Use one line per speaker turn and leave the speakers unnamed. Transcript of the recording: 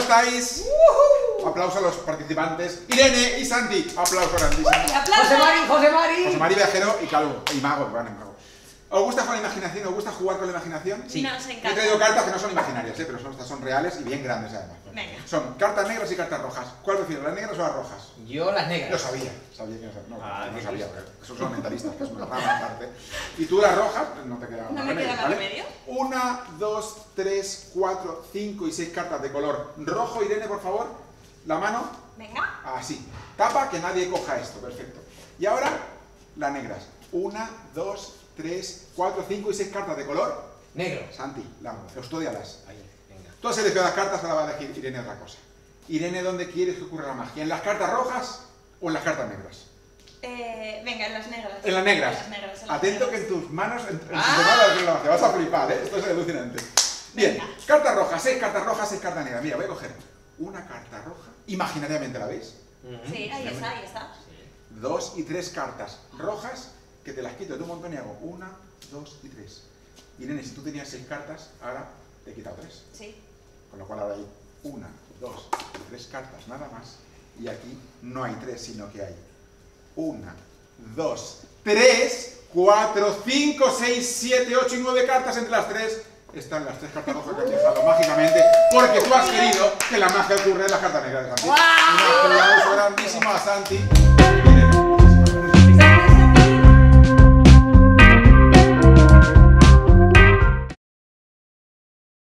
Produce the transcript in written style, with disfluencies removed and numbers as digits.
estáis? Aplauso a los participantes. Irene y Santi. Aplauso grandísimo.
José Mari
Viajero y Calvo. Y Mago, bueno, Mago. ¿Os gusta con la imaginación? ¿Os gusta jugar con la imaginación?
Sí. Nos encanta.
He traído cartas que no son imaginarias, pero estas son reales y bien grandes además.
Venga.
Son cartas negras y cartas rojas. ¿Cuál prefieres, las negras o las rojas?
Yo las negras.
Lo sabía que no sabía, esos son mentalistas, que es una rama aparte. Y tú las rojas, pues no te queda
No me queda más remedio.
1, 2, 3, 4, 5 y 6 cartas de color rojo. Irene, por favor, la mano.
Venga.
Así. Tapa que nadie coja esto, perfecto. Y ahora, las negras. 1, 2, 3, 4, 5 y 6 cartas de color
negro.
Santi, custódialas.
Ahí, venga.
Tú has seleccionado las cartas, ahora va a elegir Irene otra cosa. Irene, ¿dónde quieres que ocurra la magia? ¿En las cartas rojas o en las cartas negras?
Venga, en las negras.
En las negras.
En las negras.
Atento que en tus manos, en tus manos la magia. Vas a flipar, ¿eh? Esto es alucinante. Bien,
Venga.
cartas rojas, 6 cartas rojas, 6 cartas negras. Mira, voy a coger una carta roja, imaginariamente, ¿la veis?
Sí, ahí está, ahí está.
2 y 3 cartas rojas, que te las quito de un montón y hago 1, 2 y 3. Irene, si tú tenías 6 cartas, ahora te he quitado 3.
Sí.
Con lo cual ahora hay 1, 2 y 3 cartas, nada más. Y aquí no hay 3, sino que hay 1, 2, 3, 4, 5, 6, 7, 8 y 9 cartas. Entre las 3 están las 3 cartas rojas que has dejado mágicamente, porque tú has querido que la magia ocurra en las cartas negras de Santi.
¡Guau!
Un aplauso grandísimo a Santi.